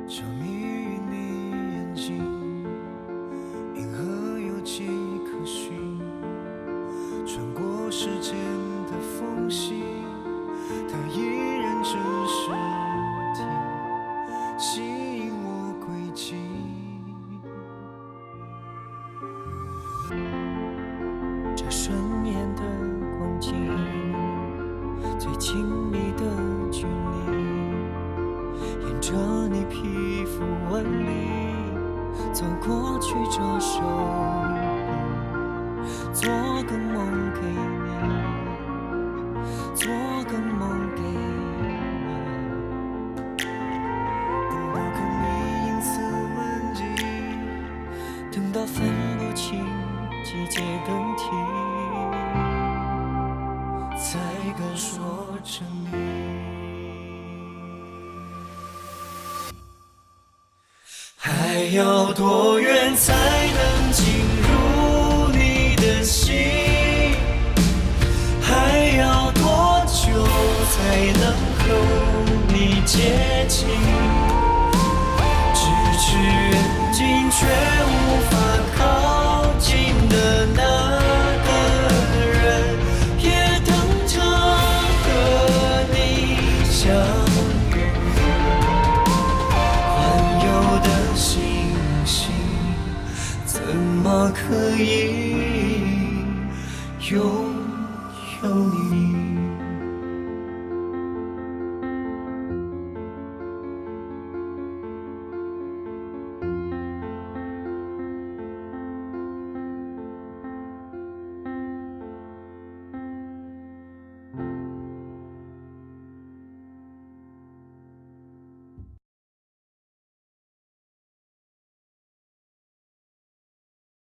着迷于你眼睛，银河有迹可循，穿过时间的缝隙，它依然真实体，吸引我轨迹。这瞬眼的光景，最亲密的距离，沿着你皮肤纹理走过去，这手臂，做个梦给你，做个梦给你。等到跟你银丝满际，等到分不清季节更替，才敢说着你。还要多远才能进入你的心？还要多久才能和你接近？咫尺远近却无法靠近的那个人，也等着和你相遇。环游的星星，怎么可以